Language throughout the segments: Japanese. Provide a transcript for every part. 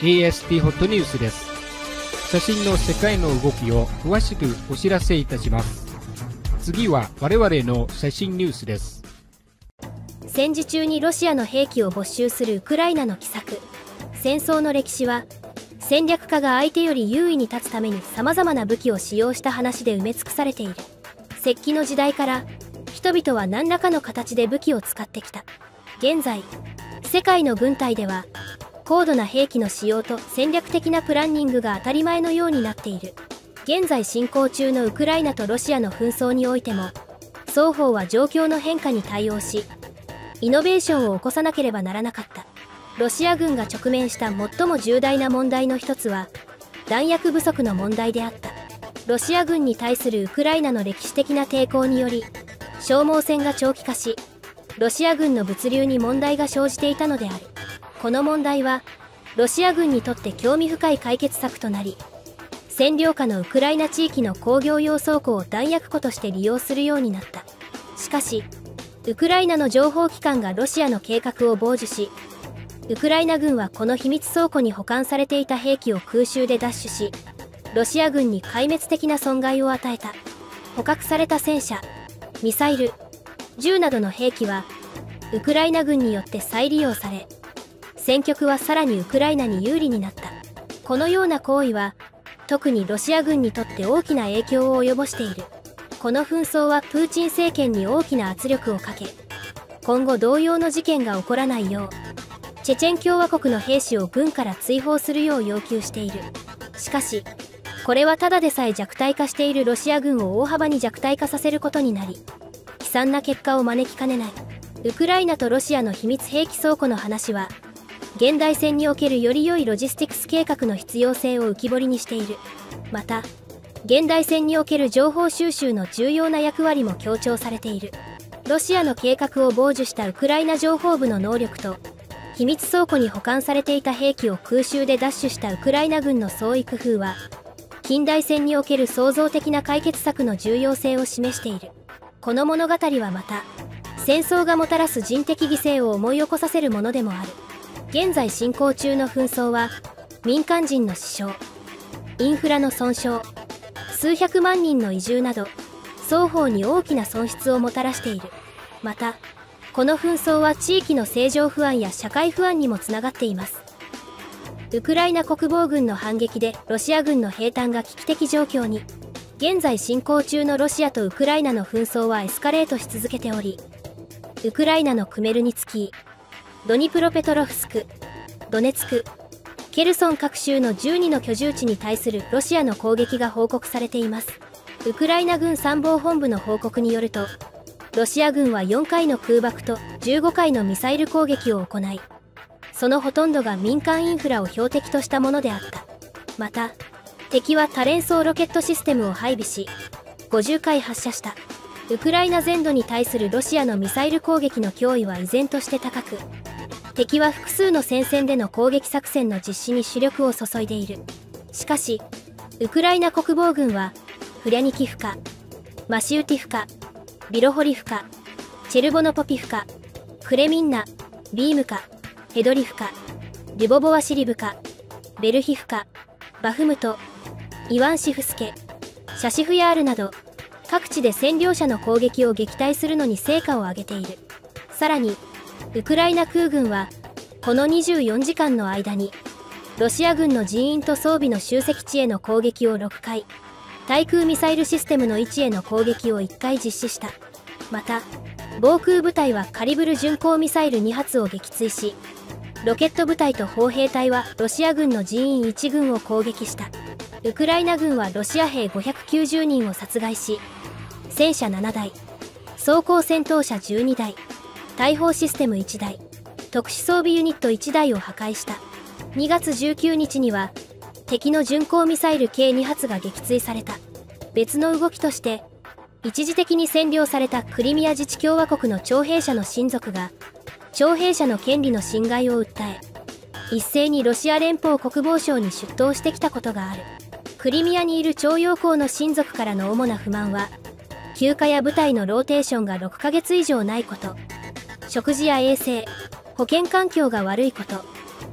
ASP ホットニュースです。写真の世界の動きを詳しくお知らせいたします。次は我々の写真ニュースです。 戦時中にロシアの兵器を没収するウクライナの奇策。戦争の歴史は戦略家が相手より優位に立つために様々な武器を使用した話で埋め尽くされている。石器の時代から人々は何らかの形で武器を使ってきた。現在世界の軍隊では高度な兵器の使用と戦略的なプランニングが当たり前のようになっている。現在進行中のウクライナとロシアの紛争においても双方は状況の変化に対応しイノベーションを起こさなければならなかった。ロシア軍が直面した最も重大な問題の一つは弾薬不足の問題であった。ロシア軍に対するウクライナの歴史的な抵抗により消耗戦が長期化しロシア軍の物流に問題が生じていたのである。この問題はロシア軍にとって興味深い解決策となり占領下のウクライナ地域の工業用倉庫を弾薬庫として利用するようになった。しかしウクライナの情報機関がロシアの計画を傍受しウクライナ軍はこの秘密倉庫に保管されていた兵器を空襲で奪取しロシア軍に壊滅的な損害を与えた。捕獲された戦車、ミサイル、銃などの兵器はウクライナ軍によって再利用され戦局はさらにウクライナに有利になった。このような行為は特にロシア軍にとって大きな影響を及ぼしている。この紛争はプーチン政権に大きな圧力をかけ今後同様の事件が起こらないようチェチェン共和国の兵士を軍から追放するよう要求している。しかしこれはただでさえ弱体化しているロシア軍を大幅に弱体化させることになり悲惨な結果を招きかねない。ウクライナとロシアの秘密兵器倉庫の話は現代戦におけるより良いロジスティクス計画の必要性を浮き彫りにしている。また現代戦における情報収集の重要な役割も強調されている。ロシアの計画を傍受したウクライナ情報部の能力と秘密倉庫に保管されていた兵器を空襲で奪取したウクライナ軍の創意工夫は近代戦における創造的な解決策の重要性を示している。この物語はまた戦争がもたらす人的犠牲を思い起こさせるものでもある。現在進行中の紛争は民間人の死傷、インフラの損傷、数百万人の移住など双方に大きな損失をもたらしている。またこの紛争は地域の政情不安や社会不安にもつながっています。ウクライナ国防軍の反撃でロシア軍の兵站が危機的状況に。現在進行中のロシアとウクライナの紛争はエスカレートし続けておりウクライナのクメルニツキー、ドニプロペトロフスク、ドネツク、ケルソン各州の12の居住地に対するロシアの攻撃が報告されています。ウクライナ軍参謀本部の報告によるとロシア軍は4回の空爆と15回のミサイル攻撃を行いそのほとんどが民間インフラを標的としたものであった。また敵は多連装ロケットシステムを配備し50回発射した。ウクライナ全土に対するロシアのミサイル攻撃の脅威は依然として高く敵は複数の戦線での攻撃作戦の実施に主力を注いでいる。しかしウクライナ国防軍はフリャニキフカ、マシウティフカ、ビロホリフカ、チェルボノポピフカ、クレミンナ、ビームカ、ヘドリフカ、リュボボワシリブカ、ベルヒフカ、バフムト、イワンシフスケ、シャシフヤールなど各地で占領者の攻撃を撃退するのに成果を上げている。さらにウクライナ空軍はこの24時間の間にロシア軍の人員と装備の集積地への攻撃を6回、対空ミサイルシステムの位置への攻撃を1回実施した。また防空部隊はカリブル巡航ミサイル2発を撃墜しロケット部隊と砲兵隊はロシア軍の人員1軍を攻撃した。ウクライナ軍はロシア兵590人を殺害し戦車7台、装甲戦闘車12台、大砲システム1台、特殊装備ユニット1台を破壊した。2月19日には敵の巡航ミサイル計2発が撃墜された。別の動きとして一時的に占領されたクリミア自治共和国の徴兵者の親族が徴兵者の権利の侵害を訴え一斉にロシア連邦国防省に出頭してきたことがある。クリミアにいる徴用工の親族からの主な不満は休暇や部隊のローテーションが6ヶ月以上ないこと、食事や衛生、保健環境が悪いこと、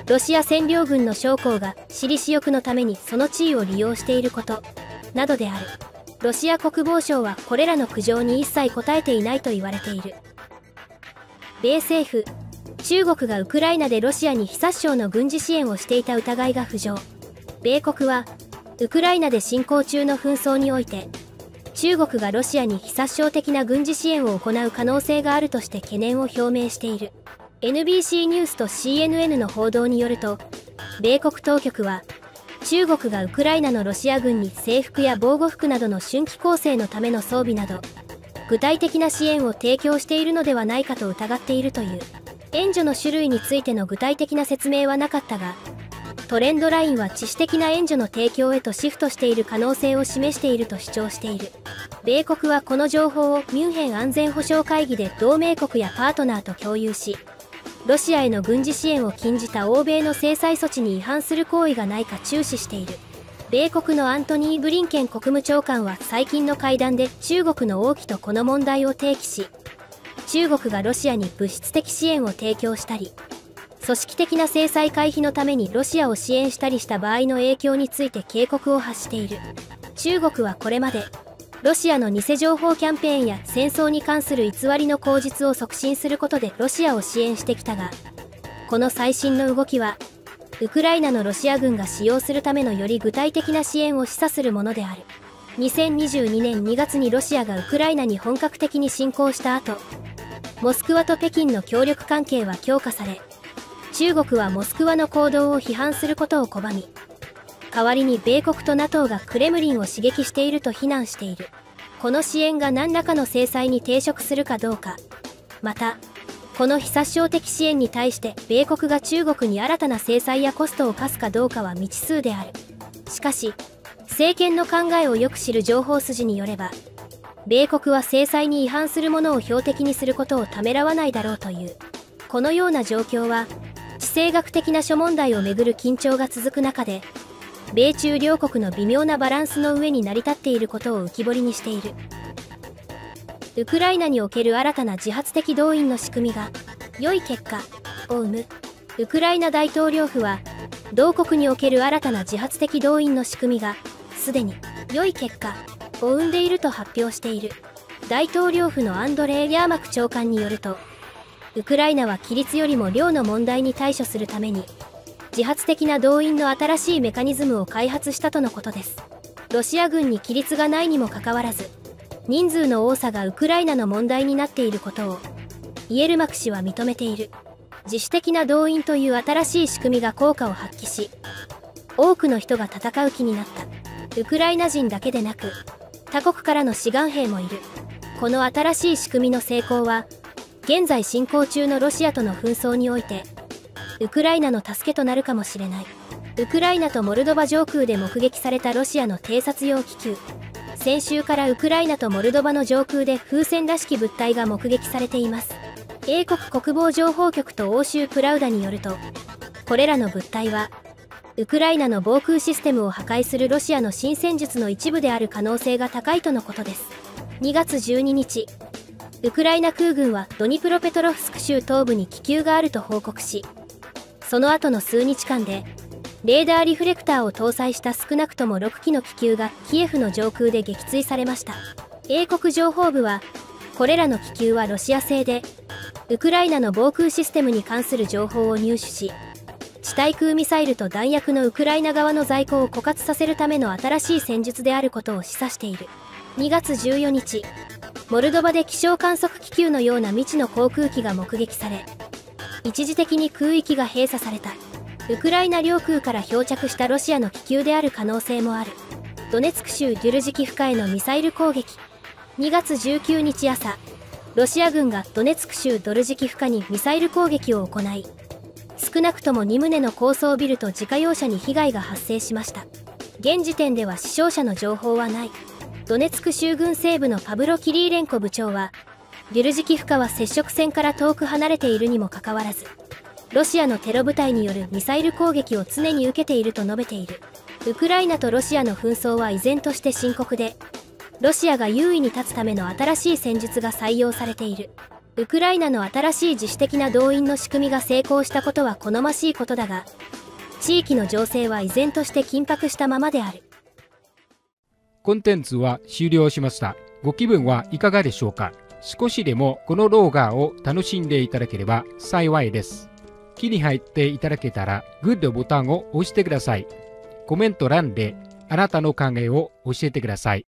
ロシア占領軍の将校が私利私欲のためにその地位を利用していることなどである。ロシア国防省はこれらの苦情に一切答えていないと言われている。米政府、中国がウクライナでロシアに非殺傷の軍事支援をしていた疑いが浮上。米国はウクライナで進行中の紛争において中国がロシアに非殺傷的な軍事支援を行う可能性があるとして懸念を表明している。NBC ニュースと CNN の報道によると、米国当局は中国がウクライナのロシア軍に制服や防護服などの春季攻勢のための装備など具体的な支援を提供しているのではないかと疑っているという。援助の種類についての具体的な説明はなかったが、トレンドラインは致死的な援助の提供へとシフトしている可能性を示していると主張している。米国はこの情報をミュンヘン安全保障会議で同盟国やパートナーと共有し、ロシアへの軍事支援を禁じた欧米の制裁措置に違反する行為がないか注視している。米国のアントニー・ブリンケン国務長官は最近の会談で中国の王毅とこの問題を提起し、中国がロシアに物質的支援を提供したり、組織的な制裁回避のためにロシアを支援したりした場合の影響について警告を発している。中国はこれまで、ロシアの偽情報キャンペーンや戦争に関する偽りの口実を促進することでロシアを支援してきたが、この最新の動きは、ウクライナのロシア軍が使用するためのより具体的な支援を示唆するものである。2022年2月にロシアがウクライナに本格的に侵攻した後、モスクワと北京の協力関係は強化され、中国はモスクワの行動を批判することを拒み、代わりに米国と NATO がクレムリンを刺激していると非難している。この支援が何らかの制裁に抵触するかどうか、また、この非殺傷的支援に対して米国が中国に新たな制裁やコストを課すかどうかは未知数である。しかし、政権の考えをよく知る情報筋によれば、米国は制裁に違反するものを標的にすることをためらわないだろうという。このような状況は、地政学的な諸問題をめぐる緊張が続く中で、米中両国の微妙なバランスの上に成り立っていることを浮き彫りにしている。ウクライナにおける新たな自発的動員の仕組みが良い結果を生む。ウクライナ大統領府は同国における新たな自発的動員の仕組みがすでに良い結果を生んでいると発表している。大統領府のアンドレイ・ヤーマク長官によると、ウクライナは規律よりも量の問題に対処するために自発的な動員の新しいメカニズムを開発したとのことです。ロシア軍に規律がないにもかかわらず、人数の多さがウクライナの問題になっていることをイエルマク氏は認めている。自主的な動員という新しい仕組みが効果を発揮し、多くの人が戦う気になった。ウクライナ人だけでなく他国からの志願兵もいる。この新しい仕組みの成功は現在進行中のロシアとの紛争においてウクライナの助けとなるかもしれない。ウクライナとモルドバ上空で目撃されたロシアの偵察用気球。先週からウクライナとモルドバの上空で風船らしき物体が目撃されています。英国国防情報局と欧州プラウダによると、これらの物体はウクライナの防空システムを破壊するロシアの新戦術の一部である可能性が高いとのことです。2月12日、ウクライナ空軍はドニプロペトロフスク州東部に気球があると報告し、その後の数日間でレーダーリフレクターを搭載した少なくとも6機の気球がキエフの上空で撃墜されました。英国情報部は、これらの気球はロシア製で、ウクライナの防空システムに関する情報を入手し、地対空ミサイルと弾薬のウクライナ側の在庫を枯渇させるための新しい戦術であることを示唆している。2月14日、モルドバで気象観測気球のような未知の航空機が目撃され、一時的に空域が閉鎖された。ウクライナ領空から漂着したロシアの気球である可能性もある。ドネツク州デュルジキフカへのミサイル攻撃。2月19日朝、ロシア軍がドネツク州ドルジキフカにミサイル攻撃を行い、少なくとも2棟の高層ビルと自家用車に被害が発生しました。現時点では死傷者の情報はない。ドネツク州軍西部のパブロ・キリーレンコ部長は、デュルジキフカは接触線から遠く離れているにもかかわらず、ロシアのテロ部隊によるミサイル攻撃を常に受けていると述べている。ウクライナとロシアの紛争は依然として深刻で、ロシアが優位に立つための新しい戦術が採用されている。 ウクライナの新しい自主的な動員の仕組みが成功したことは好ましいことだが、地域の情勢は依然として緊迫したままである。 コンテンツは終了しました。ご気分はいかがでしょうか？少しでもこの動画を楽しんでいただければ幸いです。気に入っていただけたらグッドボタンを押してください。コメント欄であなたの考えを教えてください。